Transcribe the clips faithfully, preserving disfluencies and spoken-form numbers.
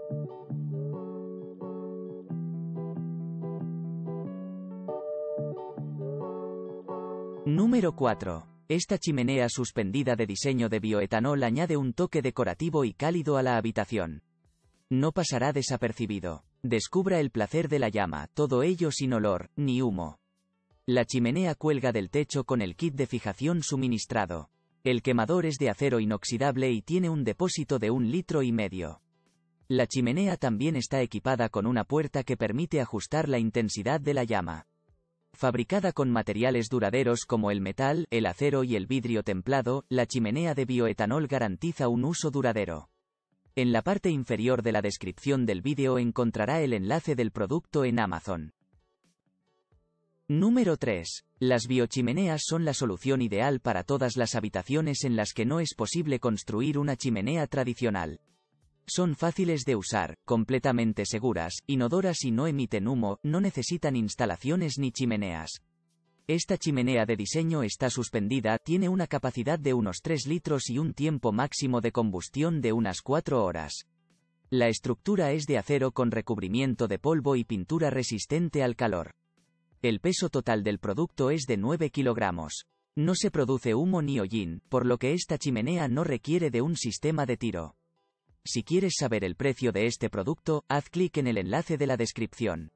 Número cuatro. Esta chimenea suspendida de diseño de bioetanol añade un toque decorativo y cálido a la habitación. No pasará desapercibido. Descubra el placer de la llama, todo ello sin olor, ni humo. La chimenea cuelga del techo con el kit de fijación suministrado. El quemador es de acero inoxidable y tiene un depósito de un litro y medio. La chimenea también está equipada con una puerta que permite ajustar la intensidad de la llama. Fabricada con materiales duraderos como el metal, el acero y el vidrio templado, la chimenea de bioetanol garantiza un uso duradero. En la parte inferior de la descripción del vídeo encontrará el enlace del producto en Amazon. Número tres. Las biochimeneas son la solución ideal para todas las habitaciones en las que no es posible construir una chimenea tradicional. Son fáciles de usar, completamente seguras, inodoras y no emiten humo, no necesitan instalaciones ni chimeneas. Esta chimenea de diseño está suspendida, tiene una capacidad de unos tres litros y un tiempo máximo de combustión de unas cuatro horas. La estructura es de acero con recubrimiento de polvo y pintura resistente al calor. El peso total del producto es de nueve kilogramos. No se produce humo ni hollín, por lo que esta chimenea no requiere de un sistema de tiro. Si quieres saber el precio de este producto, haz clic en el enlace de la descripción.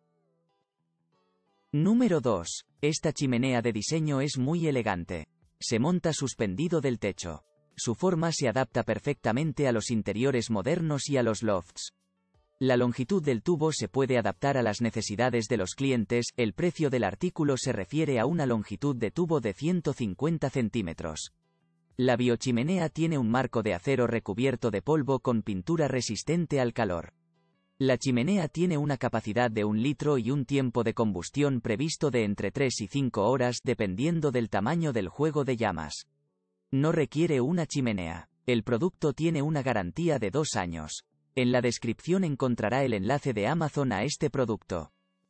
Número dos. Esta chimenea de diseño es muy elegante. Se monta suspendido del techo. Su forma se adapta perfectamente a los interiores modernos y a los lofts. La longitud del tubo se puede adaptar a las necesidades de los clientes, el precio del artículo se refiere a una longitud de tubo de ciento cincuenta centímetros. La biochimenea tiene un marco de acero recubierto de polvo con pintura resistente al calor. La chimenea tiene una capacidad de un litro y un tiempo de combustión previsto de entre tres y cinco horas dependiendo del tamaño del juego de llamas. No requiere una chimenea. El producto tiene una garantía de dos años. En la descripción encontrará el enlace de Amazon a este producto.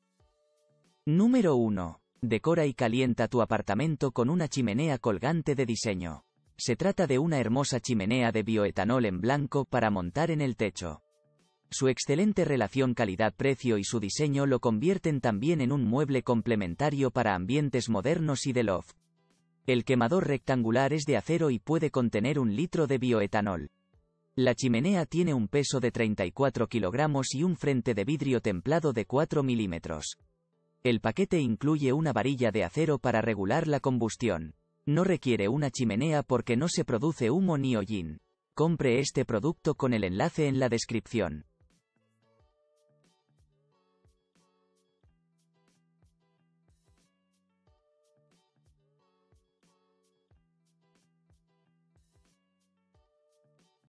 Número uno. Decora y calienta tu apartamento con una chimenea colgante de diseño. Se trata de una hermosa chimenea de bioetanol en blanco para montar en el techo. Su excelente relación calidad-precio y su diseño lo convierten también en un mueble complementario para ambientes modernos y de loft. El quemador rectangular es de acero y puede contener un litro de bioetanol. La chimenea tiene un peso de treinta y cuatro kilogramos y un frente de vidrio templado de cuatro milímetros. El paquete incluye una varilla de acero para regular la combustión. No requiere una chimenea porque no se produce humo ni hollín. Compre este producto con el enlace en la descripción.